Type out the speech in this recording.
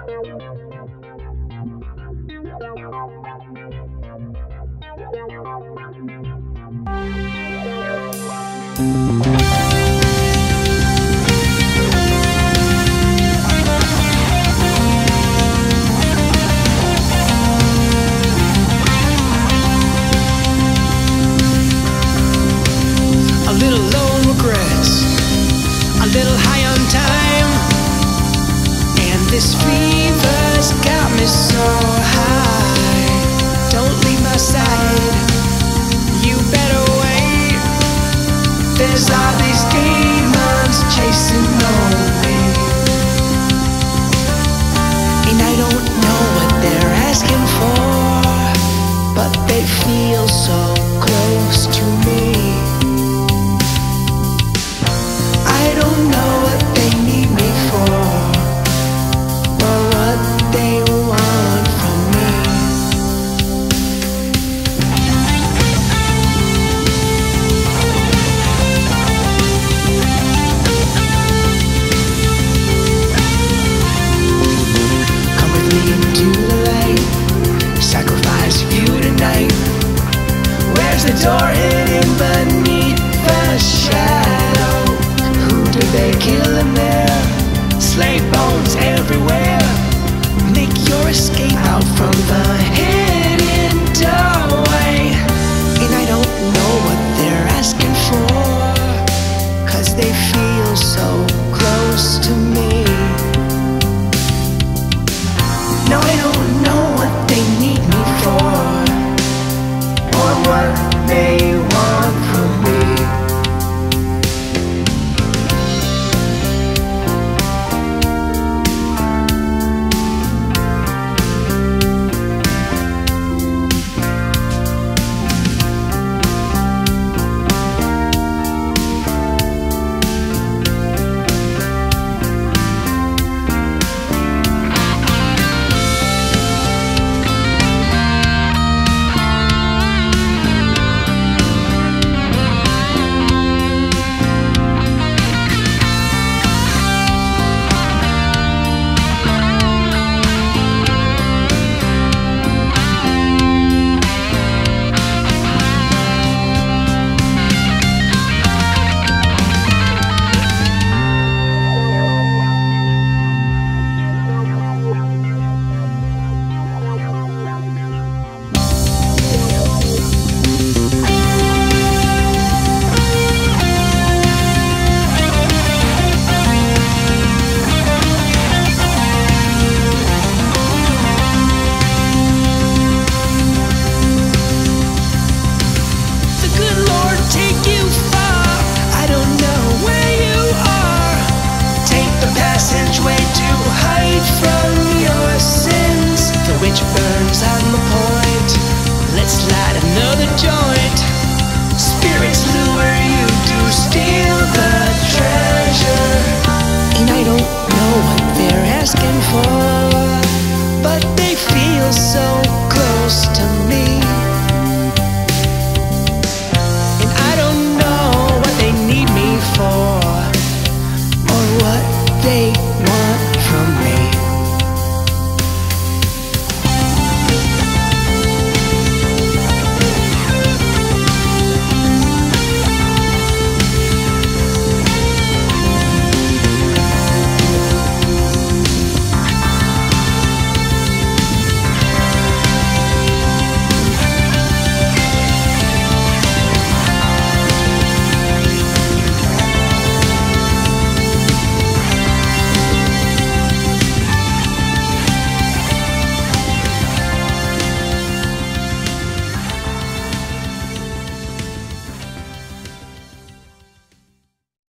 A little low on regrets, a little high on time, and this fever's got me so high. Don't leave my side, you better wait. There's all these demons chasing on me, and I don't know what they're asking for, but they feel so close to me. I don't know what they need me for, or what they want from me. Come with me into the light, sacrifice you tonight. Where's the door hidden beneath the shadow? Do they kill him there? Slave bones everywhere. Make your escape out from the hidden doorway. And I don't know what they're asking for, 'cause they feel so close to me. No, I don't know what they need me for, or what they want from me. Joint. Spirits lure you to steal the treasure, and I don't know what they're asking for, but they feel so